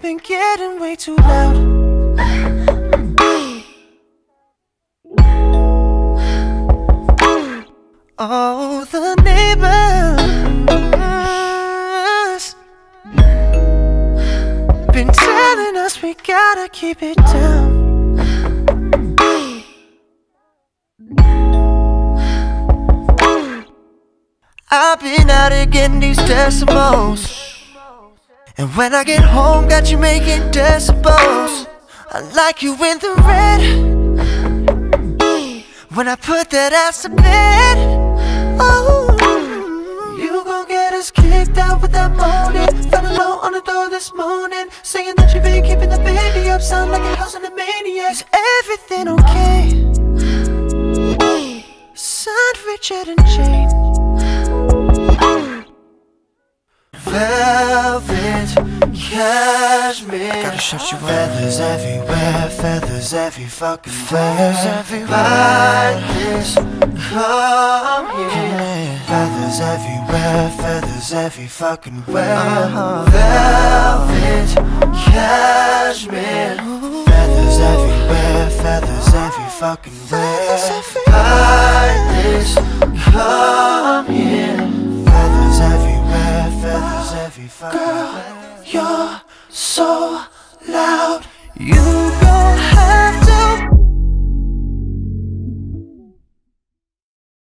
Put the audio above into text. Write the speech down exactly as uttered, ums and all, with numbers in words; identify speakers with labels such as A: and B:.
A: been getting way too loud. Oh, the neighbors been telling us we gotta keep it down. I've been out here getting these decimals, and when I get home, got you making decibels. I like you in the red when I put that ass to bed. Oh, you gon' get us kicked out with that moaning. Found a note on the door this morning saying that you been keeping the baby up. Sound like a house in a maniac. Is everything okay? Signed Richard and Jane. Velvet, cashmere, gotta shut you up. Feathers everywhere, feathers every fucking feathers everywhere. Like this, come here. Feathers everywhere, feathers every fucking where. uh-huh. Velvet, cashmere, feathers everywhere, feathers every fucking where. Like this, come here. Feathers everywhere, feathers every fucking Girl, where. You're so loud. You